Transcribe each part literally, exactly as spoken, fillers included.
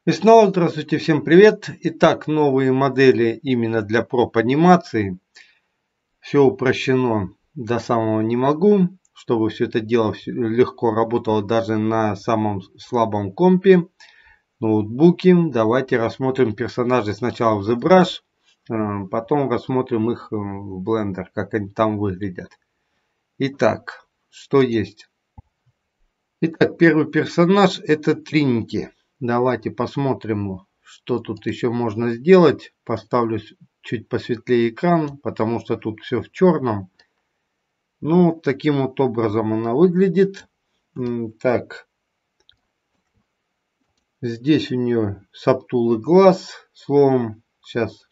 И снова здравствуйте, всем привет. Итак, новые модели именно для проб анимации. Все упрощено до самого не могу, чтобы все это дело легко работало даже на самом слабом компе, ноутбуке. Давайте рассмотрим персонажей сначала в ZBrush, потом рассмотрим их в Blender, как они там выглядят. Итак, что есть? Итак, первый персонаж это Тринити. Давайте посмотрим, что тут еще можно сделать. Поставлю чуть посветлее экран, потому что тут все в черном. Ну, таким вот образом она выглядит. Так. Здесь у нее саптулы глаз. Словом, сейчас.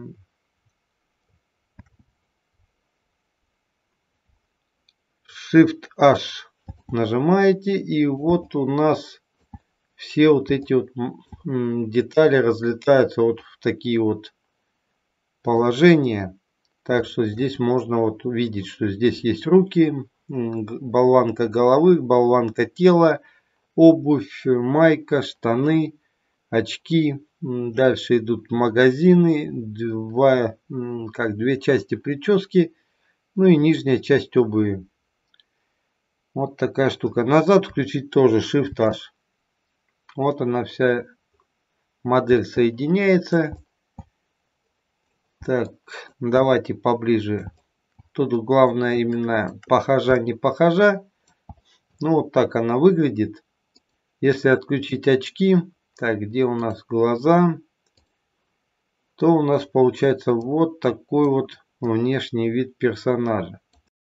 Shift-H нажимаете, и вот у нас все вот эти вот детали разлетаются вот в такие вот положения. Так что здесь можно вот увидеть, что здесь есть руки, болванка головы, болванка тела, обувь, майка, штаны, очки. Дальше идут магазины, два, как две части прически, ну и нижняя часть обуви. Вот такая штука. Назад включить тоже Shift-H. Вот она вся модель соединяется. Так, давайте поближе. Тут главное именно похожа, не похожа. Ну вот так она выглядит. Если отключить очки, так, где у нас глаза, то у нас получается вот такой вот внешний вид персонажа.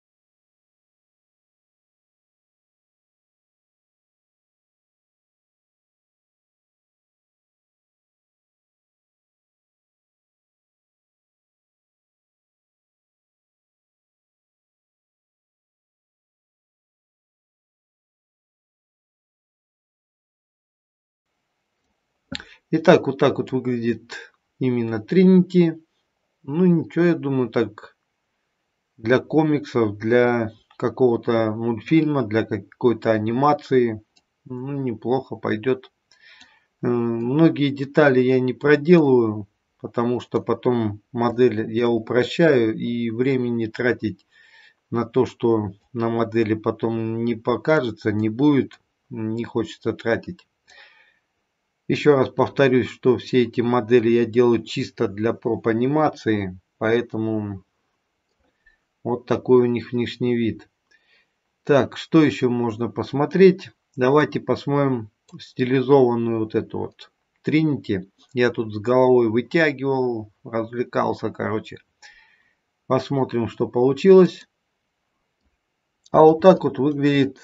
Итак, вот так вот выглядит именно Тринити. Ну ничего, я думаю, так для комиксов, для какого-то мультфильма, для какой-то анимации, ну неплохо пойдет. Многие детали я не проделываю, потому что потом модель я упрощаю, и времени тратить на то, что на модели потом не покажется, не будет, не хочется тратить. Еще раз повторюсь, что все эти модели я делаю чисто для проб анимации, поэтому вот такой у них внешний вид. Так, что еще можно посмотреть? Давайте посмотрим стилизованную вот эту вот Тринити. Я тут с головой вытягивал, развлекался, короче. Посмотрим, что получилось. А вот так вот выглядит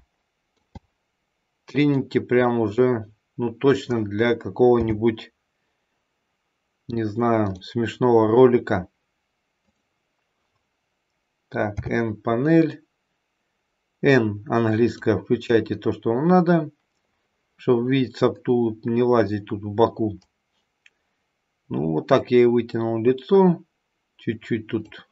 Тринити прям уже, ну точно для какого-нибудь, не знаю, смешного ролика. Так, N-панель. N английская, включайте то, что вам надо, чтобы видеть сапту, не лазить тут в боку. Ну, вот так я и вытянул лицо. Чуть-чуть тут,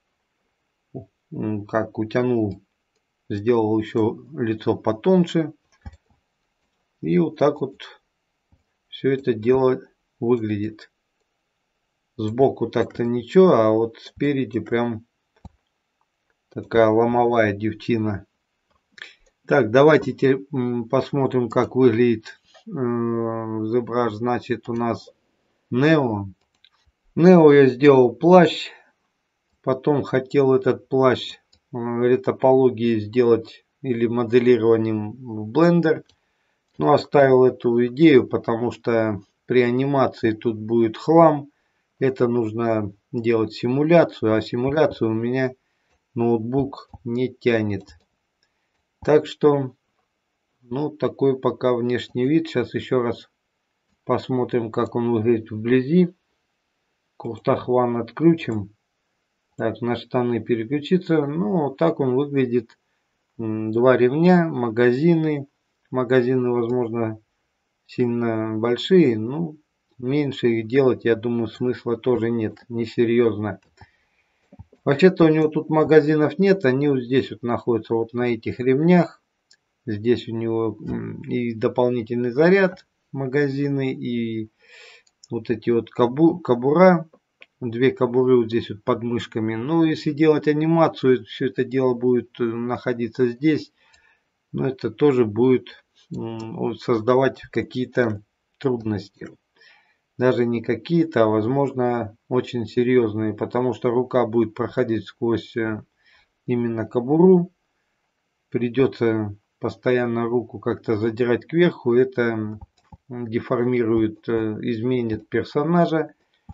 как утянул, сделал еще лицо потоньше. И вот так вот все это дело выглядит. Сбоку так-то ничего, а вот спереди прям такая ломовая девчина. Так, давайте теперь посмотрим, как выглядит э, ZBrush. Значит, у нас Нео. Нео я сделал плащ. Потом хотел этот плащ э, топологии сделать или моделированием в Blender. Но оставил эту идею, потому что при анимации тут будет хлам. Это нужно делать симуляцию, а симуляцию у меня ноутбук не тянет. Так что, ну, такой пока внешний вид. Сейчас еще раз посмотрим, как он выглядит вблизи. Куртахван отключим. Так, на штаны переключиться. Ну, вот так он выглядит. Два ремня, магазины. Магазины, возможно, сильно большие. Ну, меньше их делать, я думаю, смысла тоже нет. Несерьезно. Вообще-то у него тут магазинов нет. Они вот здесь вот находятся, вот на этих ремнях. Здесь у него и дополнительный заряд. магазины и вот эти вот кабу, кабура. Две кобуры вот здесь вот под мышками. Ну, если делать анимацию, все это дело будет находиться здесь. Но это тоже будет создавать какие-то трудности. Даже не какие-то, а возможно очень серьезные. Потому что рука будет проходить сквозь именно кобуру. Придется постоянно руку как-то задирать кверху. Это деформирует, изменит персонажа.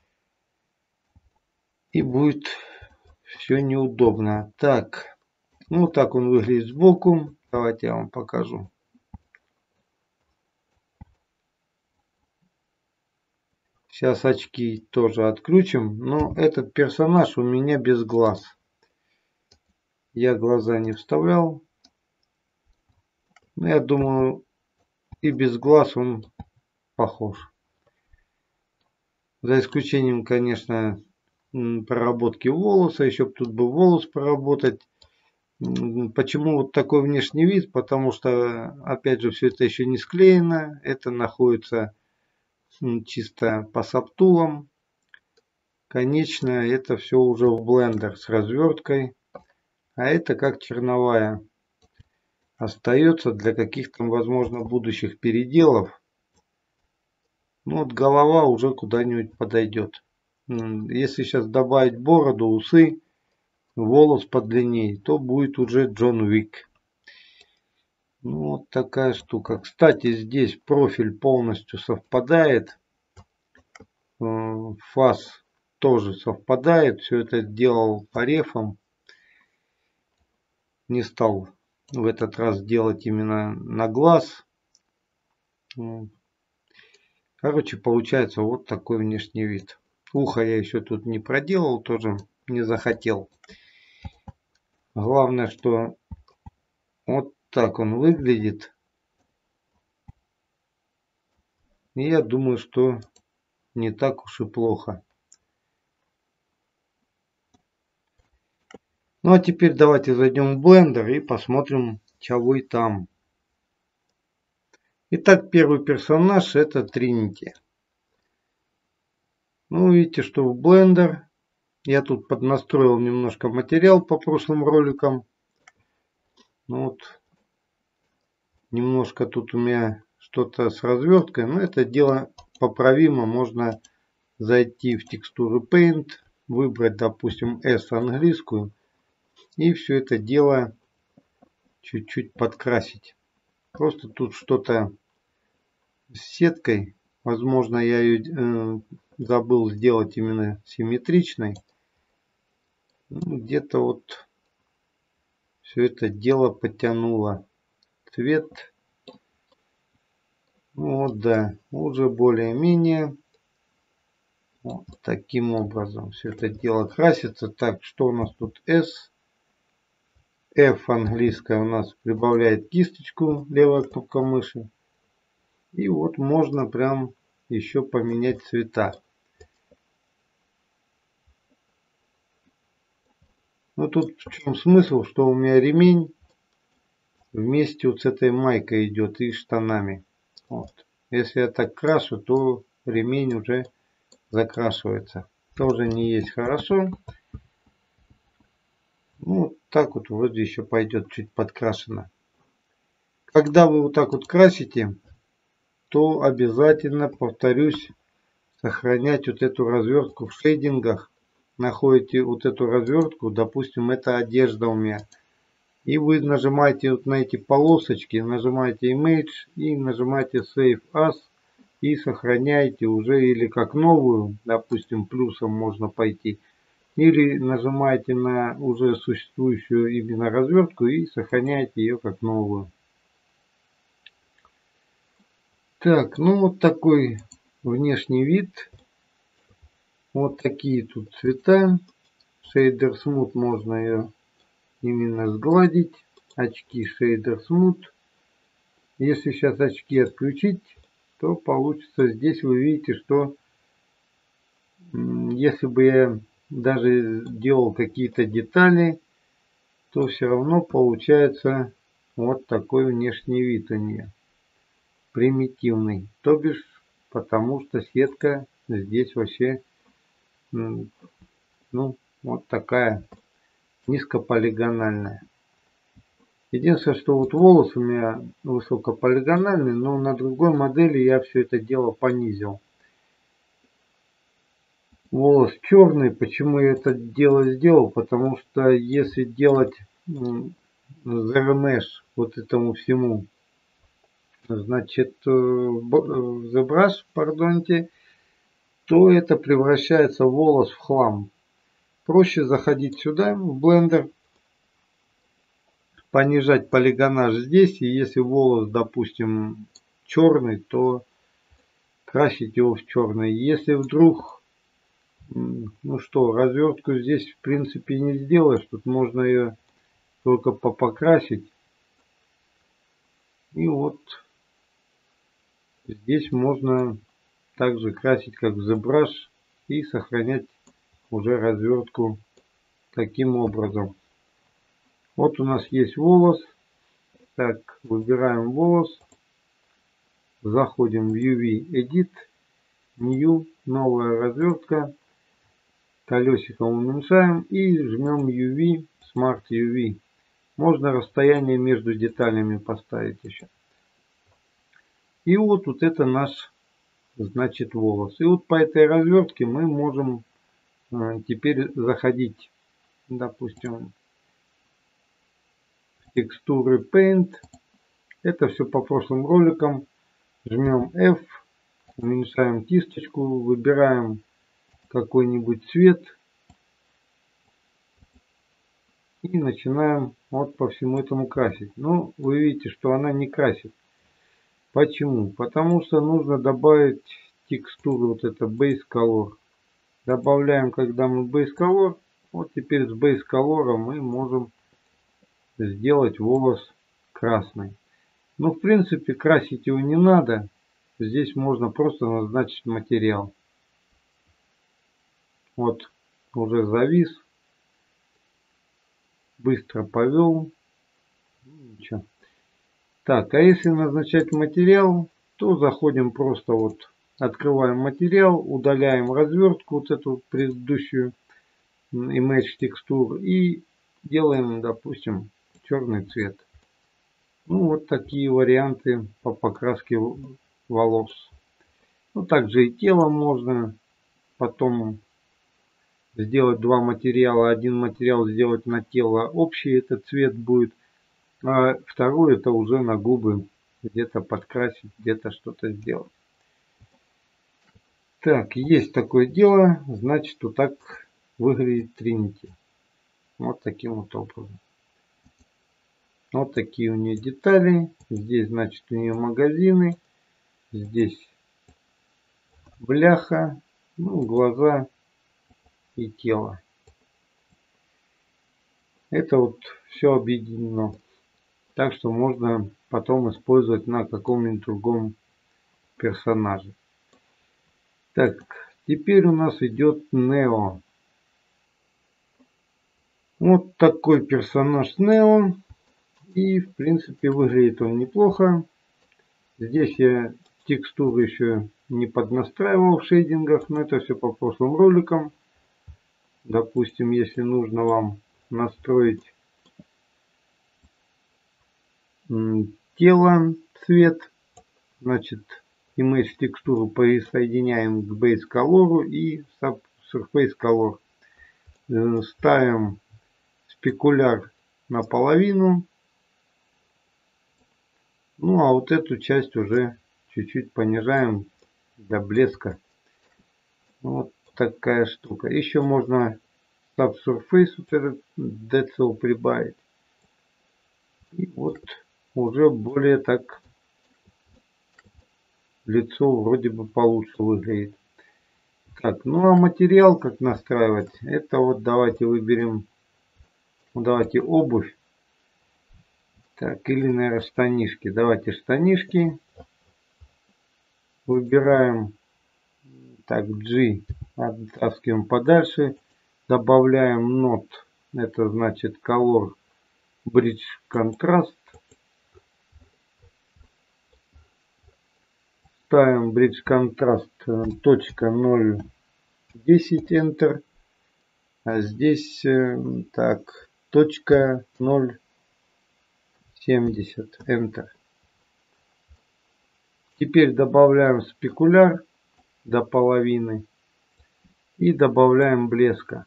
И будет все неудобно. Так, ну так он выглядит сбоку. Давайте я вам покажу. Сейчас очки тоже отключим. Но этот персонаж у меня без глаз. Я глаза не вставлял. Но я думаю, и без глаз он похож. За исключением, конечно, проработки волоса. Еще бы тут бы волос проработать. Почему вот такой внешний вид? Потому что, опять же, все это еще не склеено. Это находится чисто по саптулам. Конечно, это все уже в блендер с разверткой. А это как черновая. Остается для каких-то, возможно, будущих переделов. Ну вот голова уже куда-нибудь подойдет. Если сейчас добавить бороду, усы, волос подлиннее, то будет уже Джон Уик. Ну, вот такая штука. Кстати, здесь профиль полностью совпадает. Фас тоже совпадает. Все это делал по рефам. Не стал в этот раз делать именно на глаз. Короче, получается вот такой внешний вид. Ухо я еще тут не проделал, тоже не захотел. Главное, что вот так он выглядит. И я думаю, что не так уж и плохо. Ну а теперь давайте зайдем в Blender и посмотрим, чего и там. Итак, первый персонаж это Тринити. Ну, видите, что в Blender я тут поднастроил немножко материал по прошлым роликам. Ну вот, немножко тут у меня что-то с разверткой, но это дело поправимо. Можно зайти в текстуры Paint, выбрать, допустим, S английскую и все это дело чуть-чуть подкрасить. Просто тут что-то с сеткой. Возможно, я ее э, забыл сделать именно симметричной. Ну, где-то вот все это дело подтянуло цвет. Вот, да, уже более-менее вот таким образом все это дело красится. Так, что у нас тут S? F английская у нас прибавляет кисточку, левая кнопка мыши. И вот можно прям еще поменять цвета. Ну тут в чем смысл, что у меня ремень вместе вот с этой майкой идет и штанами. Вот. Если я так крашу, то ремень уже закрашивается. Тоже не есть хорошо. Ну так вот вроде еще пойдет чуть подкрашено. Когда вы вот так вот красите, то обязательно, повторюсь, сохранять вот эту развертку в шейдингах. Находите вот эту развертку, допустим, это одежда у меня. И вы нажимаете вот на эти полосочки, нажимаете Image и нажимаете Save As. И сохраняете уже или как новую, допустим, плюсом можно пойти. Или нажимаете на уже существующую именно развертку и сохраняете ее как новую. Так, ну вот такой внешний вид. Вот такие тут цвета. Shader Smooth можно ее именно сгладить. Очки Shader Smooth. Если сейчас очки отключить, то получится, здесь вы видите, что если бы я даже делал какие-то детали, то все равно получается вот такой внешний вид у нее. примитивный. То бишь, потому что сетка здесь вообще, ну, вот такая низкополигональная. Единственное, что вот волос у меня высокополигональный, но на другой модели я все это дело понизил. Волос черный. Почему я это дело сделал? Потому что если делать зермеш вот этому всему, значит, ZBrush, пардонте, то это превращается волос в хлам. Проще заходить сюда, в блендер, понижать полигонаж здесь, и если волос, допустим, черный, то красить его в черный. Если вдруг, ну что, развертку здесь в принципе не сделаешь, тут можно ее только попокрасить. И вот здесь можно также красить как в ZBrush и сохранять уже развертку таким образом. Вот у нас есть волос. Так, выбираем волос. Заходим в ю ви Edit, New, новая развертка. Колесиком уменьшаем и жмем ю ви, Smart ю ви. Можно расстояние между деталями поставить еще. И вот, вот это наш, значит, волос. И вот по этой развертке мы можем э, теперь заходить, допустим, в текстуры Paint. Это все по прошлым роликам. Жмем F, уменьшаем кисточку, выбираем какой-нибудь цвет и начинаем вот по всему этому красить. Но вы видите, что она не красит. Почему? Потому что нужно добавить текстуру, вот это Base Color. Добавляем, когда мы Base Color. Вот теперь с Base Color мы можем сделать волос красный. Но в принципе красить его не надо. Здесь можно просто назначить материал. Вот уже завис. Быстро повел. Ничего. Так, а если назначать материал, то заходим просто вот, открываем материал, удаляем развертку, вот эту предыдущую Image текстур и делаем, допустим, черный цвет. Ну, вот такие варианты по покраске волос. Ну, также и тело можно потом сделать два материала. Один материал сделать на тело общий, этот цвет будет. А второй это уже на губы где-то подкрасить, где-то что-то сделать. Так, есть такое дело. Значит, вот так выглядит Trinity. Вот таким вот образом. Вот такие у нее детали. Здесь, значит, у нее магазины. Здесь бляха, ну, глаза и тело. Это вот все объединено. Так что можно потом использовать на каком-нибудь другом персонаже. Так, теперь у нас идет Нео. Вот такой персонаж Нео. И в принципе выглядит он неплохо. Здесь я текстуру еще не поднастраивал в шейдингах, но это все по прошлым роликам. Допустим, если нужно вам настроить тело, цвет, значит, Image текстуру присоединяем к Base Color и Surface Color. Ставим спекуляр наполовину. Ну а вот эту часть уже чуть-чуть понижаем до блеска. Вот такая штука. Еще можно Subsurface вот этот Decel прибавить. И вот уже более так лицо вроде бы получше выглядит. Так, ну а материал как настраивать? Это вот давайте выберем, ну, давайте обувь. Так, или, наверное, штанишки. Давайте штанишки. Выбираем, так, G, оттаскиваем подальше. Добавляем Node, это значит Color Bridge Contrast. ставим Bridge Contrast точка ноль десять Enter. А здесь так точка ноль семьдесят Enter. Теперь добавляем спекуляр до половины и добавляем блеска.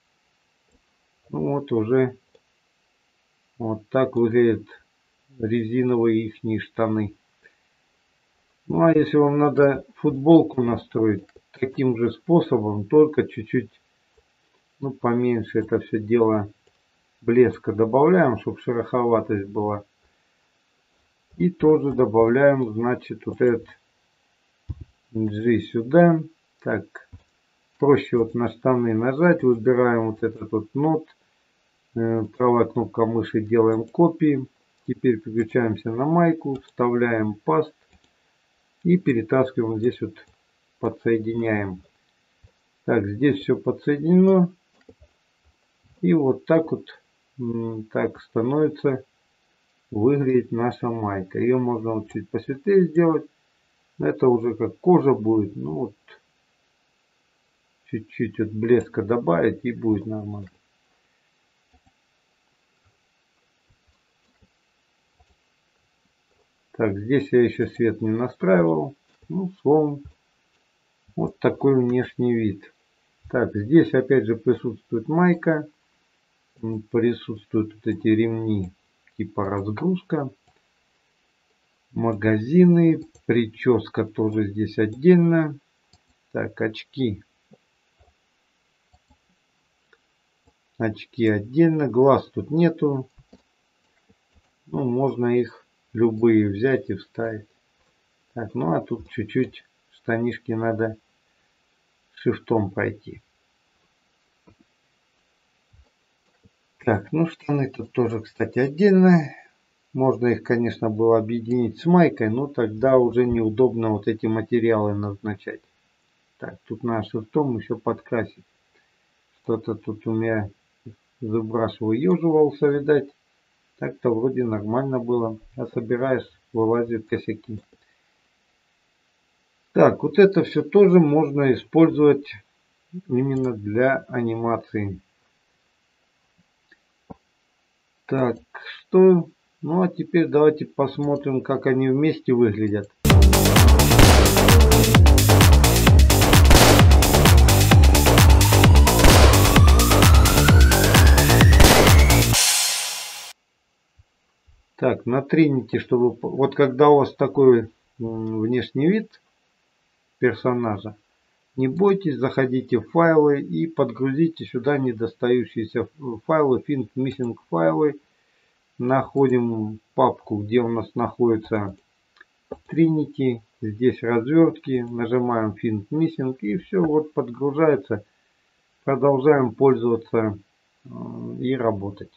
Ну вот уже вот так выглядят резиновые ихние штаны. Ну а если вам надо футболку настроить таким же способом, только чуть-чуть, ну поменьше это все дело блеска добавляем, чтобы шероховатость была. И тоже добавляем, значит, вот этот G сюда. Так, проще вот на штаны нажать, выбираем вот этот вот нот. Правая кнопка мыши, делаем копии. Теперь переключаемся на майку, вставляем паст и перетаскиваем здесь вот, подсоединяем. Так, здесь все подсоединено. И вот так вот так становится выглядеть наша майка. Ее можно вот чуть посветлее сделать. Это уже как кожа будет. Ну вот чуть-чуть вот блеска добавить и будет нормально. Так, здесь я еще свет не настраивал. Ну, словом, вот такой внешний вид. Так, здесь опять же присутствует майка. Присутствуют вот эти ремни типа разгрузка. Магазины. Прическа тоже здесь отдельно. Так, очки. Очки отдельно. Глаз тут нету. Ну, можно их любые взять и вставить. Так, ну а тут чуть-чуть штанишки надо шифтом пройти. Так, ну штаны тут тоже, кстати, отдельно. Можно их, конечно, было объединить с майкой, но тогда уже неудобно вот эти материалы назначать. Так, тут надо шрифтом еще подкрасить. Что-то тут у меня ZBrush выеживался, видать. Так-то вроде нормально было. А собираешь, вылазят косяки. Так, вот это все тоже можно использовать именно для анимации. Так, что... Ну а теперь давайте посмотрим, как они вместе выглядят. Так, натрите, чтобы... Вот когда у вас такой внешний вид персонажа, не бойтесь, заходите в файлы и подгрузите сюда недостающиеся файлы, Find Missing файлы. Находим папку, где у нас находится Trinity. Здесь развертки. Нажимаем Find Missing и все, вот подгружается. Продолжаем пользоваться и работать.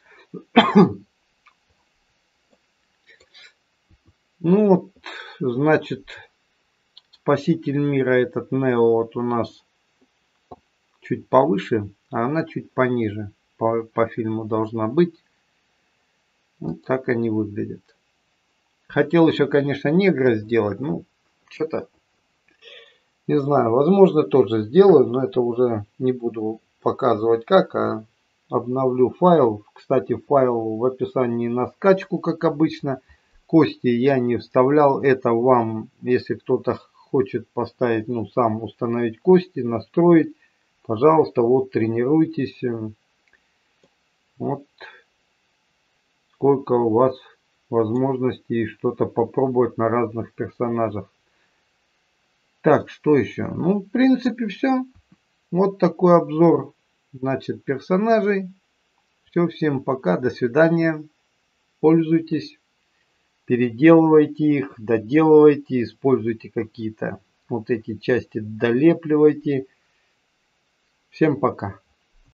Ну вот, значит, спаситель мира этот Нео вот у нас чуть повыше, а она чуть пониже. По, по фильму должна быть. Вот так они выглядят. Хотел еще, конечно, негра сделать. Ну, что-то, не знаю, возможно, тоже сделаю, но это уже не буду показывать как, а обновлю файл. Кстати, файл в описании на скачку, как обычно. Кости я не вставлял. Это вам, если кто-то хочет поставить, ну, сам установить кости, настроить. Пожалуйста, вот тренируйтесь. Вот. Сколько у вас возможностей что-то попробовать на разных персонажах. Так, что еще? Ну, в принципе, все. Вот такой обзор, значит, персонажей. Все, всем пока, до свидания. Пользуйтесь, переделывайте их, доделывайте, используйте какие-то вот эти части, долепливайте. Всем пока.